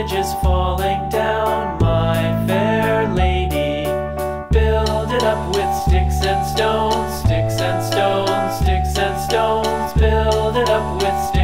bridge is falling down, my fair lady. Build it up with sticks and stones, sticks and stones, sticks and stones. Build it up with sticks